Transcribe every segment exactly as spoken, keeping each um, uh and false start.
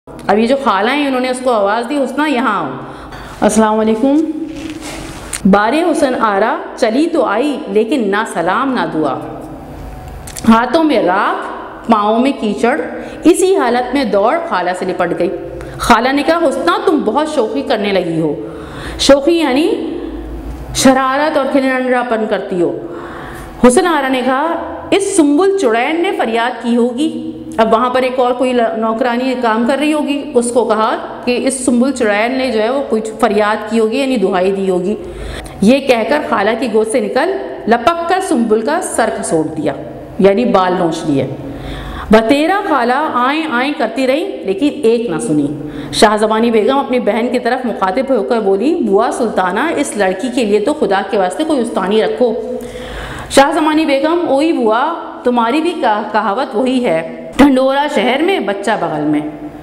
اب یہ جو خالہ ہیں انہوں نے اس کو آواز دی حسنہ یہاں آؤ. السلام علیکم. بار حسن آرا چلی تو آئی لیکن نہ سلام نہ دعا. ہاتھوں میں راکھ پاؤں میں کیچڑ. اسی حالت میں دوڑ خالہ سے لپٹ گئی. خالہ نے کہا حسنہ تم بہت شوخی کرنے لگی ہو. شوخی یعنی شرارت اور کھلنڈرا پن کرتی ہو. حسن آرا نے کہا اس سنبل چڑین نے فریاد کی ہوگی. اب وہاں پر ایک اور کوئی نوکرانی کام کر رہی ہوگی, اس کو کہا کہ اس سنبل چڑین نے جو ہے وہ کچھ فریاد کی ہوگی یعنی دہائی دی ہوگی. یہ کہہ کر خالہ کی گود سے نکل لپک کر سنبل کا سر کھسوٹ دیا یعنی بال نوچ لیے. بتیرا خالہ آئیں آئیں کرتی رہی لیکن ایک نہ سنی. شاہ زمانی بیگم اپنی بہن کی طرف مخاطب ہو کر بولی بوا سلطانہ اس لڑکی کے لیے تو خدا کے واسطے کوئی استانی رکھو. شاہ زمانی بیگم اوئی بوا تمہاری بھی کہاوت وہی ہے, ڈھنڈورا شہر میں بچہ بغل میں.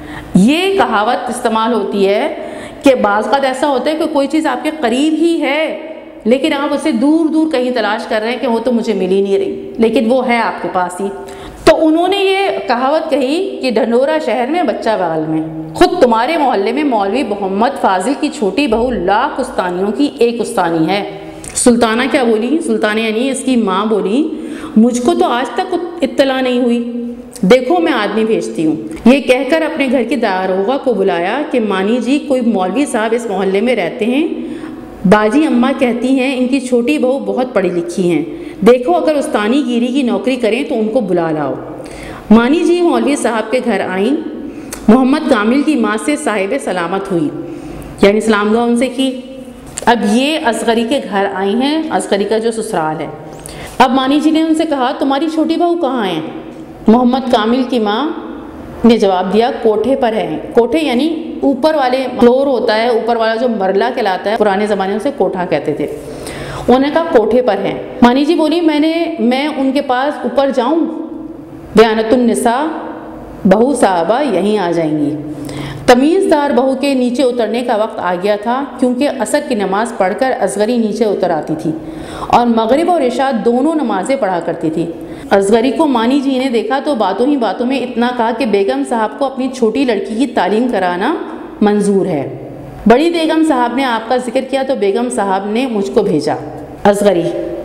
یہ کہاوت استعمال ہوتی ہے کہ بعض کا ایسا ہوتا ہے کہ کوئی چیز آپ کے قریب ہی ہے لیکن آپ اسے دور دور کہیں تلاش کر رہے ہیں کہ وہ تو مجھے مل ہی نہیں رہی لیکن وہ ہے آپ کے پاس ہی. تو انہوں نے یہ کہاوت کہی کہ ڈھنڈورا شہر میں بچہ بغل میں. خود تمہارے محلے میں مولوی محمد فاضل کی چھوٹی بہو لاکھ استانیوں کی ایک استانی ہے. سلطانہ کیا بولی؟ سلطانہ یعنی اس کی ماں بولی مجھ کو تو آج تک اطلاع نہیں ہوئی, دیکھو میں آدمی بھیجتی ہوں. یہ کہہ کر اپنے گھر کی داروغہ کو بلایا کہ مانی جی کوئی مولوی صاحب اس محلے میں رہتے ہیں, باجی اماں کہتی ہیں ان کی چھوٹی بہو بہت پڑھی لکھی ہیں, دیکھو اگر استانی گیری کی نوکری کریں تو ان کو بلا لاؤ. مانی جی مولوی صاحب کے گھر آئیں. محمد کامل کی ماں سے صاحب سلامت ہوئی یعنی سلام دعا ان سے کی. اب یہ اصغری کے گھر آئی ہیں, اصغری کا جو سسرال ہے. اب مانی جی نے ان سے کہا تمہاری چھوٹی بہو کہاں ہے؟ محمد کامل کی ماں نے جواب دیا کوٹھے پر ہے. کوٹھے یعنی اوپر والے فلور ہوتا ہے, اوپر والا جو مرلہ کہلاتا ہے, پرانے زمانے میں اسے کوٹھا کہتے تھے. انہوں نے کہا کوٹھے پر ہیں. مانی جی بولی میں نے میں ان کے پاس اوپر جاؤں؟ بیانت النساء بہو صاحبہ یہیں آ جائیں گی. تمیزدار بہو کے نیچے اترنے کا وقت آ گیا تھا کیونکہ عصر کی نماز پڑھ کر اصغری نیچے اتر آتی تھی اور مغرب اور عشاء دونوں نمازیں پڑھا کرتی تھی. اصغری کو مانی جی نے دیکھا تو باتوں ہی باتوں میں اتنا کہا کہ بیگم صاحب کو اپنی چھوٹی لڑکی کی تعلیم کرانا منظور ہے. بڑی بیگم صاحب نے آپ کا ذکر کیا تو بیگم صاحب نے مجھ کو بھیجا. اصغری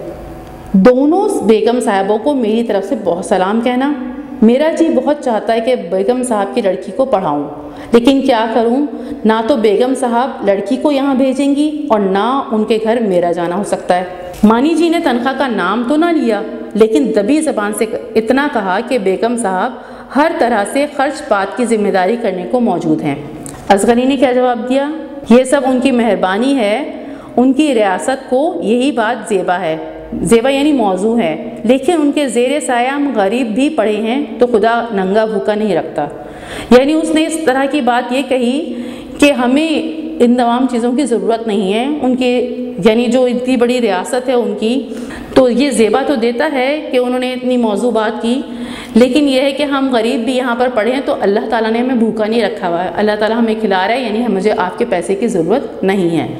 دونوں بیگم صاحبوں کو میری طرف سے بہت سلام کہنا. میرا جی بہت چاہتا ہے کہ بیگم صاحب کی لڑکی کو پڑھاؤں لیکن کیا کروں, نہ تو بیگم صاحب لڑکی کو یہاں بھیجیں گی اور نہ ان کے گھر میرا جانا ہو سکتا ہے. مانی جی نے تنخواہ کا نام تو نہ لیا لیکن دبی زبان سے اتنا کہا کہ بیگم صاحب ہر طرح سے خرچ پات کی ذمہ داری کرنے کو موجود ہیں. اصغری نے کیا جواب دیا؟ یہ سب ان کی مہربانی ہے, ان کی ریاست کو یہی بات زیبا ہے. زیبا یعنی موضوع ہے, لیکن ان کے زیر سایہ ہم غریب بھی پڑے ہیں تو خدا ننگا بھوکا نہیں رکھتا. یعنی اس نے اس طرح کی بات یہ کہی کہ ہمیں ان تمام چیزوں کی ضرورت نہیں ہے. ان کے یعنی جو اتنی بڑی ریاست ہے ان کی, تو یہ زیبا تو دیتا ہے کہ انہوں نے اتنی موضوع بات کی, لیکن یہ ہے کہ ہم غریب بھی یہاں پر پڑھے ہیں تو اللہ تعالیٰ نے ہمیں بھوکا نہیں رکھا ہوا ہے, اللہ تعالیٰ ہمیں کھلا رہا ہے, یعنی مجھے آپ کے پیسے کی ضرورت نہیں ہے.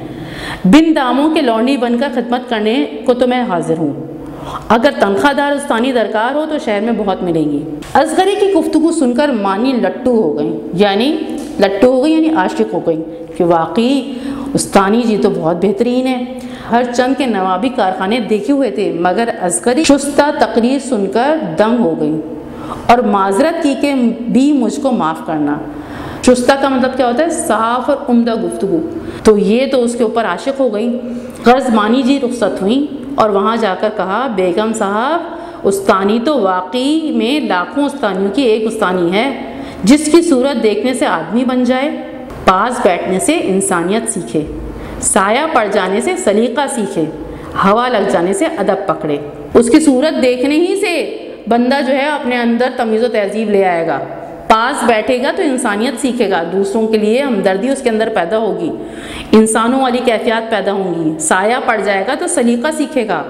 بن داموں کے لونڈی بن کر خدمت کرنے کو تو میں حاضر ہوں, اگر تنخواہ دار استانی درکار ہو تو شہر میں بہت ملیں گی. اصغری کی گفتگو سن کر مانی لٹو ہو گئی یعنی لٹو ہو گئی یعنی عاشق ہو گئی کہ واقعی استانی جی تو بہت بہترین ہے. ہر چند کے نوابی کارخانے دیکھے ہوئے تھے مگر اصغری شستہ تقریر سن کر دنگ ہو گئی اور معذرت کی کہ بھی مجھ کو معاف کرنا. شستہ کا مطلب کیا ہوتا ہے؟ صاف اور عمدہ گفتگو. تو یہ تو اس کے اوپر عاشق ہو گئی. غرض مانی جی رخصت ہوئیں اور وہاں جا کر کہا بیگم صاحب استانی تو واقعی میں لاکھوں استانیوں کی ایک استانی ہے جس کی صورت دیکھنے سے آدمی بن جائے, پاس بیٹھنے سے انسانیت سیکھے, سایہ پڑ جانے سے سلیقہ سیکھے, ہوا لگ جانے سے ادب پکڑے. اس کی صورت دیکھنے ہی سے بندہ جو ہے اپنے اندر تمیز و تہذیب لے آئے گا, پاس بیٹھے گا تو انسانیت سیکھے گا, دوسروں کے لیے ہمدردی اس کے اندر پیدا ہوگی, انسانوں والی کیفیات پیدا ہوں گی, سایہ پڑ جائے گا تو سلیقہ سیکھے گا,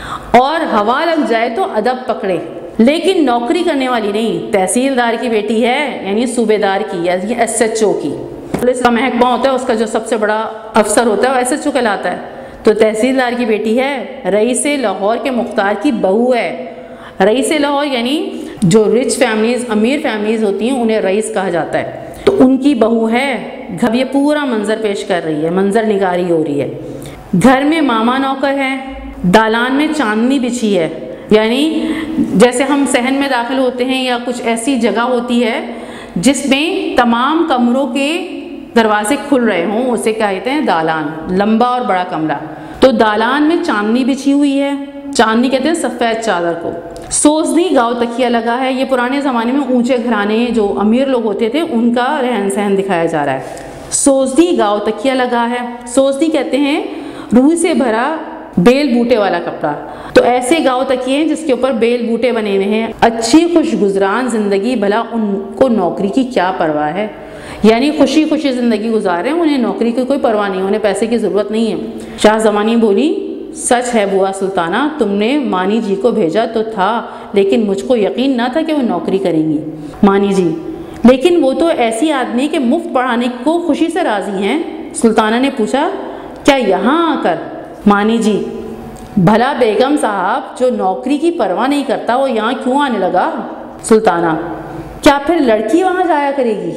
اور ہوا لگ جائے تو ادب پکڑے. لیکن نوکری کرنے والی نہیں, تحصیلدار کی بیٹی ہے یعنی صوبے دار کی یا ایس ایچ او کی. پولیس کا محکمہ ہوتا ہے, اس کا جو سب سے بڑا افسر ہوتا ہے وہ ایس ایچ او کہلاتا ہے. تو تحصیلدار کی بیٹی ہے, رئیس لاہور کے مختار کی بہو ہے. رئیس لاہور یعنی جو رچ فیملیز, امیر فیملیز ہوتی ہیں انہیں رئیس کہا جاتا ہے. تو ان کی بہو ہے، گھر یہ پورا منظر پیش کر رہی ہے، منظر نگاری ہو رہی ہے۔ گھر میں ماما نوکر ہے، دالان میں چاندنی بچھی ہے، یعنی جیسے ہم صحن میں داخل ہوتے ہیں یا کچھ ایسی جگہ ہوتی ہے جس میں تمام کمروں کے دروازے کھل رہے ہوں، اسے کیا کہتے ہیں؟ دالان، لمبا اور بڑا کمرہ۔ تو دالان میں چاندنی بچھی ہوئی ہے، چاندنی کہتے ہیں سفید چادر کو۔ سوزنی گاؤ تکیہ لگا ہے، یہ پرانے زمانے میں اونچے گھرانے جو امیر لوگ ہوتے تھے ان کا رہن سہن دکھایا جا رہا ہے۔ سوزنی گاؤ تکیہ لگا ہے، سوزنی کہتے ہیں روح سے بھرا بیل بوٹے والا کپڑا، تو ایسے گاؤ تکیے ہیں جس کے اوپر بیل بوٹے بنے ہوئے ہیں۔ اچھی خوش گزران زندگی، بھلا ان کو نوکری کی کیا پرواہ ہے، یعنی خوشی خوشی زندگی گزار رہے ہیں، انہیں نوکری کی کوئی پرواہ نہیں، انہیں پیسے کی ضرورت نہیں ہے۔ شاہ زمانی بولی سچ ہے بوا سلطانہ، تم نے مانی جی کو بھیجا تو تھا لیکن مجھ کو یقین نہ تھا کہ وہ نوکری کریں گی۔ مانی جی لیکن وہ تو ایسی آدمی کہ مفت پڑھانے کو خوشی سے راضی ہیں۔ سلطانہ نے پوچھا کیا یہاں آ کر؟ مانی جی بھلا بیگم صاحب جو نوکری کی پرواہ نہیں کرتا وہ یہاں کیوں آنے لگا؟ سلطانہ کیا پھر لڑکی وہاں جایا کرے گی؟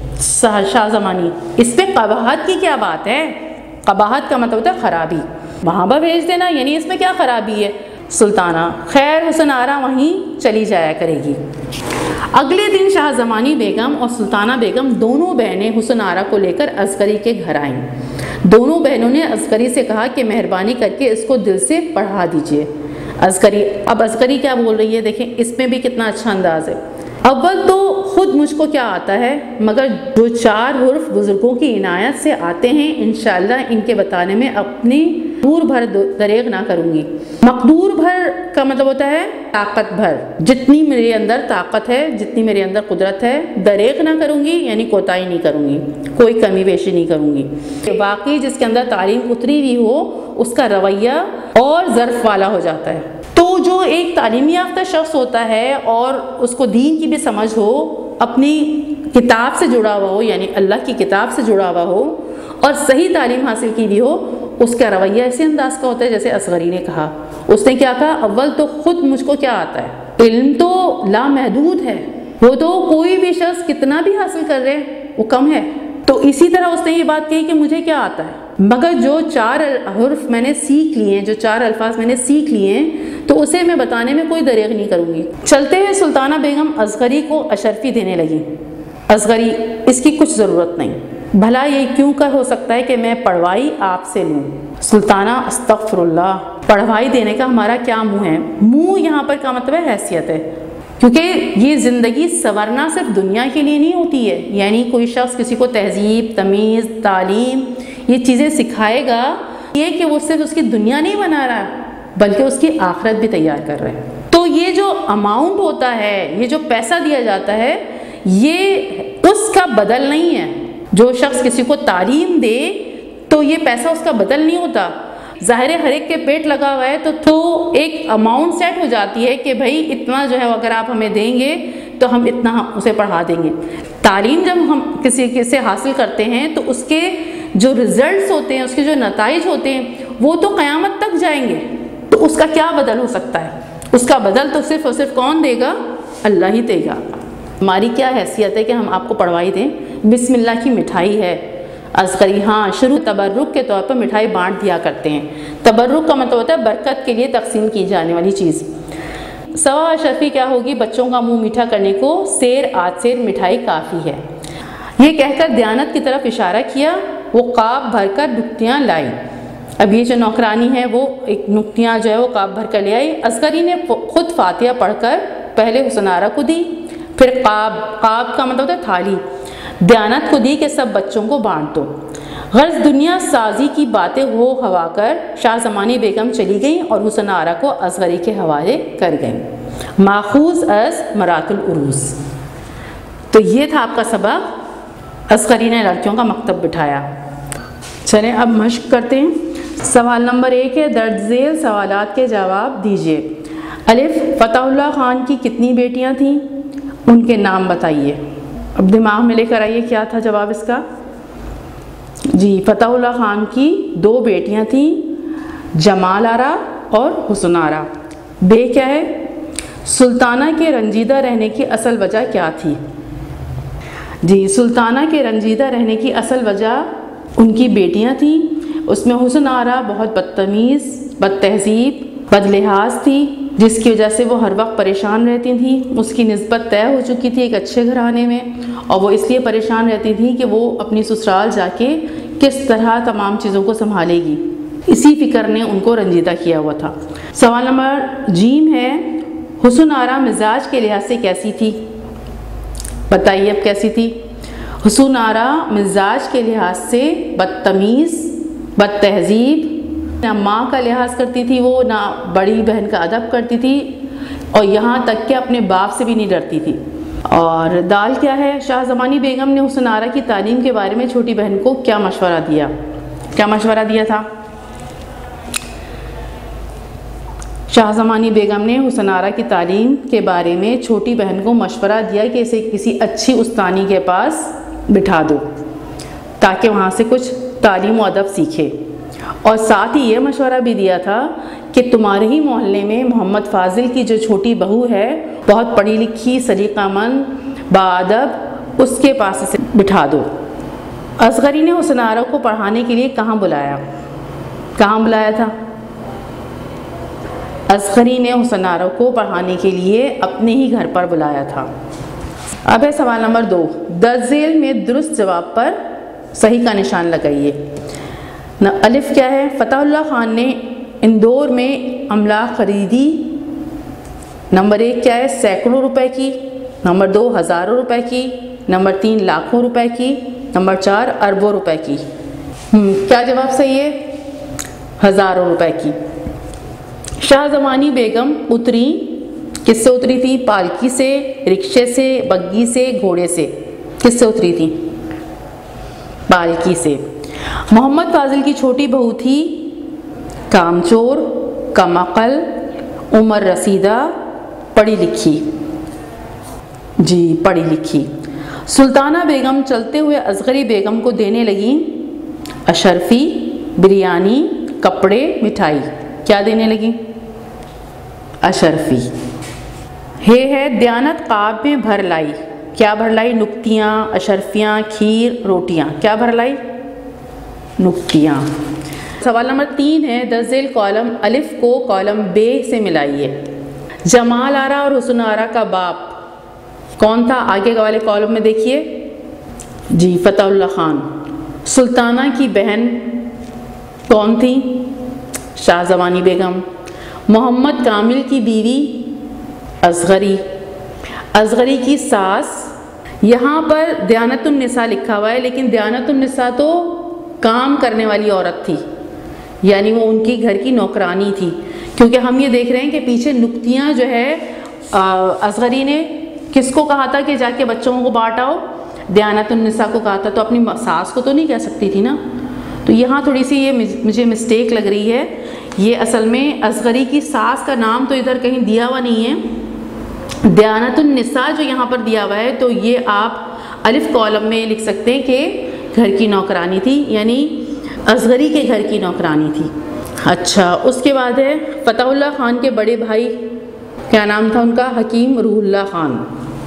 شاہ زمانی اس پہ قباحت کی کیا بات ہے؟ قباحت کا مطلب ہوتا ہے خرابی، وہاں پر بھیج دینا، یعنی اس میں کیا خرابی ہے؟ سلطانہ خیر حسن آرا وہیں چلی جایا کرے گی۔ اگلے دن شاہ زمانی بیگم اور سلطانہ بیگم دونوں بہنیں حسن آرا کو لے کر عسکری کے گھر آئیں۔ دونوں بہنوں نے عسکری سے کہا کہ مہربانی کر کے اس کو دل سے پڑھا دیجئے۔ عسکری اب عسکری کیا بول رہی ہے دیکھیں، اس میں بھی کتنا اچھا انداز ہے۔ اول تو خود مجھ کو کیا آتا ہے، مگر جو چار حرف بزرگوں کی عنایت سے آتے ہیں انشاءاللہ ان کے بتانے میں اپنی مقدور بھر دریغ نہ کروں گی۔ مقدور بھر کا مطلب ہوتا ہے طاقت بھر، جتنی میرے اندر طاقت ہے، جتنی میرے اندر قدرت ہے، دریغ نہ کروں گی، یعنی کوتاہی نہیں کروں گی، کوئی کمی بیشی نہیں کروں گی۔ باقی جس کے اندر تعلیم اتری ہوئی ہو اس کا رویہ اور ظرف والا ہو جاتا ہے۔ تو جو ایک تعلیم یافتہ شخص ہوتا ہے اور اس کو دین کی بھی سمجھ ہو، اپنی کتاب سے جڑا ہوا ہو، یعنی اللہ کی کتاب سے جڑا ہوا ہو اور صحیح تعلیم حاصل کی بھی ہو، اس کا رویہ ایسے انداز کا ہوتا ہے جیسے اصغری نے کہا۔ اس نے کیا کہا؟ اول تو خود مجھ کو کیا آتا ہے، علم تو لامحدود ہے، وہ تو کوئی بھی شخص کتنا بھی حاصل کر رہے وہ کم ہے۔ تو اسی طرح اس نے یہ بات کہی کہ مجھے کیا آتا ہے، مگر جو چار حرف میں نے سیکھ لیے ہیں، جو چار الفاظ میں نے سیکھ لیے ہیں، تو اسے میں بتانے میں کوئی دریغ نہیں کروں گی۔ چلتے ہوئے سلطانہ بیگم اصغری کو اشرفی دینے لگی۔ اصغری اس کی کچھ ضرورت نہیں، بھلا یہ کیوں کر ہو سکتا ہے کہ میں پڑھوائی آپ سے لوں؟ سلطانہ استغفر اللہ، پڑھوائی دینے کا ہمارا کیا منہ ہے؟ منہ یہاں پر کا مطلب ہے حیثیت ہے، کیونکہ یہ زندگی سنورنا صرف دنیا کے لیے نہیں ہوتی ہے، یعنی کوئی شخص کسی کو تہذیب، تمیز، تعلیم یہ چیزیں سکھائے گا، یہ کہ وہ صرف اس کی دنیا نہیں بنا رہا بلکہ اس کی آخرت بھی تیار کر رہے ہیں۔ تو یہ جو اماؤنٹ ہوتا ہے، یہ جو پیسہ دیا جاتا ہے، یہ اس کا بدل نہیں ہے۔ جو شخص کسی کو تعلیم دے تو یہ پیسہ اس کا بدل نہیں ہوتا۔ ظاہر ہے ہر ایک کے پیٹ لگا ہوا ہے تو تو ایک اماؤنٹ سیٹ ہو جاتی ہے کہ بھائی اتنا جو ہے اگر آپ ہمیں دیں گے تو ہم اتنا اسے پڑھا دیں گے۔ تعلیم جب ہم کسی سے حاصل کرتے ہیں تو اس کے جو رزلٹس ہوتے ہیں، اس کے جو نتائج ہوتے ہیں، وہ تو قیامت تک جائیں گے۔ تو اس کا کیا بدل ہو سکتا ہے؟ اس کا بدل تو صرف اور صرف کون دے گا؟ اللہ ہی دے گا۔ ہماری کیا حیثیت ہے کہ ہم آپ کو پڑھوائی دیں؟ بسم اللہ کی مٹھائی ہے اصغری، ہاں شروع تبرک کے طور پر مٹھائی بانٹ دیا کرتے ہیں۔ تبرک کا مطلب ہوتا ہے برکت کے لیے تقسیم کی جانے والی چیز۔ سوا اشرفی کیا ہوگی؟ بچوں کا منہ میٹھا کرنے کو سیر آج سیر مٹھائی کافی ہے۔ یہ کہہ کر دیانت کی طرف اشارہ کیا، وہ قاب بھر کر نکتیاں لائی۔ اب یہ جو نوکرانی ہے وہ ایک نکتیاں جو ہے وہ قاب بھر کر لے آئی۔ اصغری نے خود فاتحہ پڑھ کر پہلے حسن آرا کو دی، پھر قاب، قاب کا مطلب ہوتا ہے تھالی، دیانت کو دی کہ سب بچوں کو بانٹ دو۔ غرض دنیا سازی کی باتیں ہو ہوا کر شاہ زمانی بیگم چلی گئیں اور حسن آرا کو اصغری کے حوالے کر گئیں۔ ماخوذ از مرات العروس۔ تو یہ تھا آپ کا سبق، اصغری نے لڑکیوں کا مکتب بٹھایا۔ چلیں اب مشق کرتے ہیں۔ سوال نمبر ایک ہے، درج ذیل سوالات کے جواب دیجیے۔ الف، فتح اللہ خان کی کتنی بیٹیاں تھیں؟ ان کے نام بتائیے۔ اب دماغ میں لے کر آئیے کیا تھا جواب اس کا۔ جی، فتح اللہ خان کی دو بیٹیاں تھیں، جمال آرا اور حسن آرا۔ بے کیا ہے؟ سلطانہ کے رنجیدہ رہنے کی اصل وجہ کیا تھی؟ جی سلطانہ کے رنجیدہ رہنے کی اصل وجہ ان کی بیٹیاں تھیں، اس میں حسن آرا بہت بدتمیز، بد تہذیب، بد لحاظ تھی، جس کی وجہ سے وہ ہر وقت پریشان رہتی تھیں۔ اس کی نسبت طے ہو چکی تھی ایک اچھے گھرانے میں، اور وہ اس لیے پریشان رہتی تھی کہ وہ اپنی سسرال جا کے کس طرح تمام چیزوں کو سنبھالے گی، اسی فکر نے ان کو رنجیدہ کیا ہوا تھا۔ سوال نمبر جیم ہے، حسن آرا مزاج کے لحاظ سے کیسی تھی؟ بتائیے اب کیسی تھی؟ حسن آرا مزاج کے لحاظ سے بدتمیز، بد تہذیب، نہ ماں کا لحاظ کرتی تھی وہ، نہ بڑی بہن کا ادب کرتی تھی، اور یہاں تک کہ اپنے باپ سے بھی نہیں ڈرتی تھی۔ اور دال کیا ہے؟ شاہ زمانی بیگم نے حسن آرا کی تعلیم کے بارے میں چھوٹی بہن کو کیا مشورہ دیا؟ کیا مشورہ دیا تھا؟ شاہ زمانی بیگم نے حسن آرا کی تعلیم کے بارے میں چھوٹی بہن کو مشورہ دیا کہ اسے کسی اچھی استانی کے پاس بٹھا دو تاکہ وہاں سے کچھ تعلیم و ادب سیکھے، اور ساتھ ہی یہ مشورہ بھی دیا تھا کہ تمہارے ہی محلے میں محمد فاضل کی جو چھوٹی بہو ہے بہت پڑھی لکھی، سلیقہ مند، باادب، اس کے پاس اسے بٹھا دو۔ اصغری نے حسن آرا کو پڑھانے کے لیے کہاں بلایا؟ کہاں بلایا تھا؟ اصغری نے حسن آرا کو پڑھانے کے لیے اپنے ہی گھر پر بلایا تھا۔ اب ہے سوال نمبر دو، درج ذیل میں درست جواب پر صحیح کا نشان لگائیے۔ الف کیا ہے؟ فتح اللہ خان نے اندور میں املاک خریدی۔ نمبر ایک کیا ہے؟ سینکڑوں روپے کی۔ نمبر دو ہزاروں روپے کی۔ نمبر تین لاکھوں روپے کی۔ نمبر چار اربوں روپے کی۔ کیا جواب صحیح ہے؟ ہزاروں روپے کی۔ شاہ زمانی بیگم اتری، کس سے اتری تھی؟ پالکی سے، رکشے سے، بگی سے، گھوڑے سے؟ کس سے اتری تھی؟ پالکی سے۔ محمد فاضل کی چھوٹی بہو تھی کامچور، کم عقل، عمر رسیدہ، پڑھی لکھی۔ جی پڑھی لکھی۔ سلطانہ بیگم چلتے ہوئے اصغری بیگم کو دینے لگیں اشرفی، بریانی، کپڑے، مٹھائی۔ کیا دینے لگیں؟ اشرفی۔ ہے ہے دیانت قاب میں بھر لائی۔ کیا بھر لائی؟ نکتیاں، اشرفیاں، کھیر، روٹیاں۔ کیا بھر لائی؟ نکتیاں۔ سوال نمبر تین ہے، درج ذیل کالم الف کو کالم بے سے ملائیے۔ جمال آرا اور حسن آرا کا باپ کون تھا؟ آگے والے کالم میں دیکھیے۔ جی فتح اللہ خان۔ سلطانہ کی بہن کون تھی؟ شاہ زمانی بیگم۔ محمد کامل کی بیوی اصغری۔ اصغری کی ساس، یہاں پر دیانت النساء لکھا ہوا ہے لیکن دیانت النساء تو کام کرنے والی عورت تھی، یعنی وہ ان کی گھر کی نوکرانی تھی، کیونکہ ہم یہ دیکھ رہے ہیں کہ پیچھے نکتیاں جو ہے اصغری نے کس کو کہا تھا کہ جا کے بچوں کو بانٹ آؤ؟ دیانت النساء کو کہا تھا، تو اپنی ساس کو تو نہیں کہہ سکتی تھی نا۔ تو یہاں تھوڑی سی یہ مجھے مسٹیک لگ رہی ہے، یہ اصل میں اصغری کی ساس کا نام تو ادھر کہیں دیا ہوا نہیں ہے، دیانت النساء جو یہاں پر دیا ہوا ہے تو یہ آپ الف کالم میں لکھ سکتے ہیں کہ گھر کی نوکرانی تھی، یعنی اصغری کے گھر کی نوکرانی تھی۔ اچھا، اس کے بعد ہے فتح اللہ خان کے بڑے بھائی، کیا نام تھا ان کا؟ حکیم روح اللہ خان۔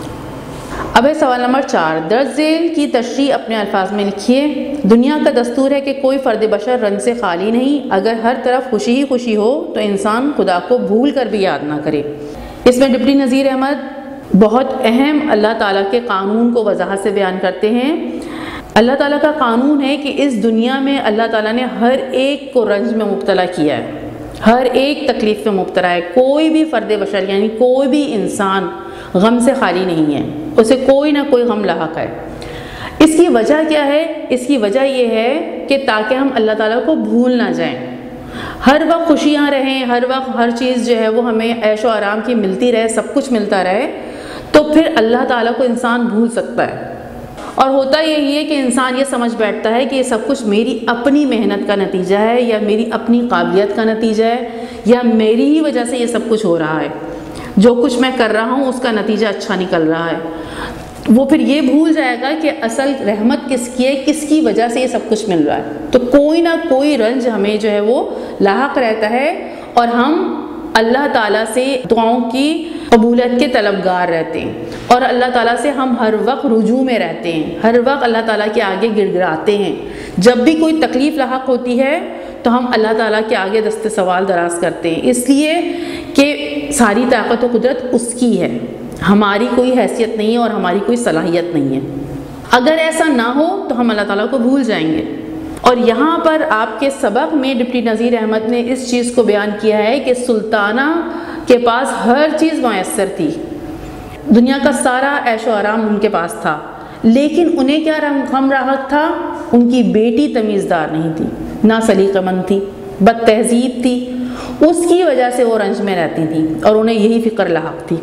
اب ہے سوال نمبر چار، درج ذیل کی تشریح اپنے الفاظ میں لکھیے۔ دنیا کا دستور ہے کہ کوئی فرد بشر رنج سے خالی نہیں، اگر ہر طرف خوشی ہی خوشی ہو تو انسان خدا کو بھول کر بھی یاد نہ کرے۔ اس میں ڈپٹی نذیر احمد بہت اہم اللہ تعالیٰ کے قانون کو وضاحت سے بیان کرتے ہیں۔ اللہ تعالیٰ کا قانون ہے کہ اس دنیا میں اللہ تعالیٰ نے ہر ایک کو رنج میں مبتلا کیا ہے، ہر ایک تکلیف میں مبتلا ہے، کوئی بھی فرد بشر یعنی کوئی بھی انسان غم سے خالی نہیں ہے، اسے کوئی نہ کوئی غم لاحق ہے۔ اس کی وجہ کیا ہے؟ اس کی وجہ یہ ہے کہ تاکہ ہم اللہ تعالیٰ کو بھول نہ جائیں، ہر وقت خوشیاں رہیں، ہر وقت ہر چیز جو ہے وہ ہمیں عیش و آرام کی ملتی رہے، سب کچھ ملتا رہے، تو پھر اللہ تعالیٰ کو انسان بھول سکتا ہے۔ اور ہوتا یہی ہے کہ انسان یہ سمجھ بیٹھتا ہے کہ یہ سب کچھ میری اپنی محنت کا نتیجہ ہے، یا میری اپنی قابلیت کا نتیجہ ہے، یا میری ہی وجہ سے یہ سب کچھ ہو رہا ہے، جو کچھ میں کر رہا ہوں اس کا نتیجہ اچھا نکل رہا ہے۔ وہ پھر یہ بھول جائے گا کہ اصل رحمت کس کی ہے، کس کی وجہ سے یہ سب کچھ مل رہا ہے۔ تو کوئی نہ کوئی رنج ہمیں جو ہے وہ لاحق رہتا ہے، اور ہم اللہ تعالیٰ سے دعاؤں کی قبولیت کے طلبگار رہتے ہیں، اور اللہ تعالیٰ سے ہم ہر وقت رجوع میں رہتے ہیں، ہر وقت اللہ تعالیٰ کے آگے گڑ گڑاتے ہیں۔ جب بھی کوئی تکلیف لاحق ہوتی ہے تو ہم اللہ تعالیٰ کے آگے دست سوال دراز کرتے ہیں، اس لیے کہ ساری طاقت و قدرت اس کی ہے، ہماری کوئی حیثیت نہیں ہے اور ہماری کوئی صلاحیت نہیں ہے۔ اگر ایسا نہ ہو تو ہم اللہ تعالیٰ کو بھول جائیں گے۔ اور یہاں پر آپ کے سبق میں ڈپٹی نذیر احمد نے اس چیز کو بیان کیا ہے کہ سلطانہ کے پاس ہر چیز میسر تھی، دنیا کا سارا عیش و آرام ان کے پاس تھا، لیکن انہیں کیا غم راحت تھا؟ ان کی بیٹی تمیزدار نہیں تھی، نہ سلیقہ مند تھی، بد تہذیب تھی، اس کی وجہ سے وہ رنج میں رہتی تھیں اور انہیں یہی فکر لاحق تھی۔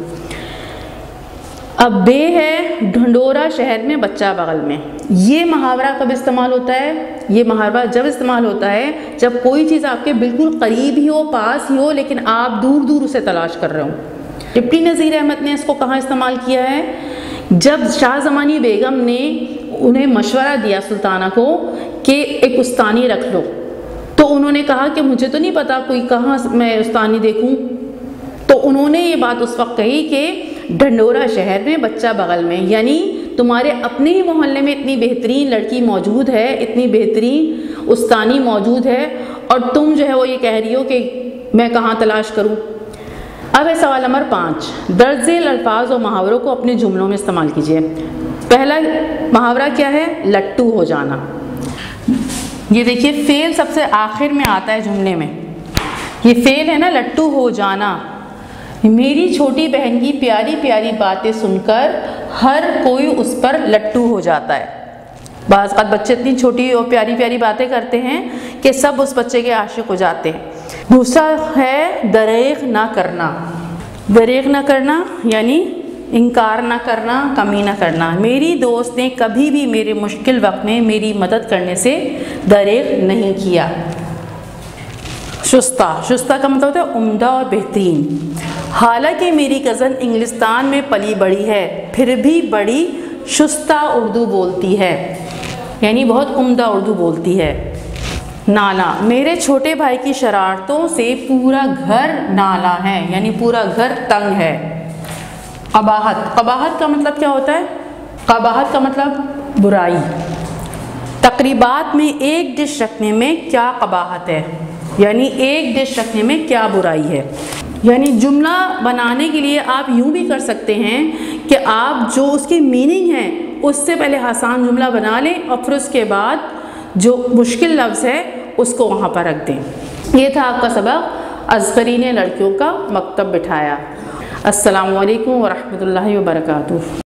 اب بے ہے ڈھنڈورا شہر میں بچہ بغل میں، یہ محاورہ کب استعمال ہوتا ہے؟ یہ محاورہ جب استعمال ہوتا ہے جب کوئی چیز آپ کے بالکل قریب ہی ہو، پاس ہی ہو، لیکن آپ دور دور اسے تلاش کر رہے ہوں۔ ڈپٹی نذیر احمد نے اس کو کہاں استعمال کیا ہے؟ جب شاہ زمانی بیگم نے انہیں مشورہ دیا سلطانہ کو کہ ایک استانی رکھ لو، تو انہوں نے کہا کہ مجھے تو نہیں پتا کوئی کہاں میں استانی دیکھوں، تو انہوں نے یہ بات اس وقت کہی کہ ڈھنڈورا شہر میں بچہ بغل میں، یعنی تمہارے اپنے ہی محلے میں اتنی بہترین لڑکی موجود ہے، اتنی بہترین استانی موجود ہے، اور تم جو ہے وہ یہ کہہ رہی ہو کہ میں کہاں تلاش کروں۔ اب ہے سوال نمبر پانچ، درج ذیل الفاظ و محاوروں کو اپنے جملوں میں استعمال کیجیے۔ پہلا محاورہ کیا ہے؟ لٹو ہو جانا۔ یہ دیکھیے فعل سب سے آخر میں آتا ہے جملے میں، یہ فعل ہے نا لٹو ہو جانا۔ میری چھوٹی بہن کی پیاری پیاری باتیں سن کر ہر کوئی اس پر لٹو ہو جاتا ہے۔ بعض اوقات بچے اتنی چھوٹی اور پیاری پیاری باتیں کرتے ہیں کہ سب اس بچے کے عاشق ہو جاتے ہیں۔ دوسرا ہے دریغ نہ کرنا۔ دریغ نہ کرنا یعنی انکار نہ کرنا، کمی نہ کرنا۔ میری دوست نے کبھی بھی میرے مشکل وقت میں میری مدد کرنے سے دریغ نہیں کیا۔ شستہ، شستہ کا مطلب ہوتا ہے عمدہ اور بہترین۔ حالانکہ میری کزن انگلستان میں پلی بڑی ہے، پھر بھی بڑی شستہ اردو بولتی ہے، یعنی بہت عمدہ اردو بولتی ہے۔ نالا، میرے چھوٹے بھائی کی شرارتوں سے پورا گھر نالا ہے، یعنی پورا گھر تنگ ہے۔ قباحت، قباحت کا مطلب کیا ہوتا ہے؟ قباحت کا مطلب برائی۔ تقریبات میں ایک ڈش رکھنے میں کیا قباحت ہے، یعنی ایک ڈش رکھنے میں کیا برائی ہے۔ یعنی جملہ بنانے کے لیے آپ یوں بھی کر سکتے ہیں کہ آپ جو اس کی میننگ ہے اس سے پہلے آسان جملہ بنا لیں اور پھر اس کے بعد جو مشکل لفظ ہے اس کو وہاں پر رکھ دیں۔ یہ تھا آپ کا سبق اصغری نے لڑکیوں کا مکتب بٹھایا۔ السلام علیکم ورحمۃ اللہ وبرکاتہ۔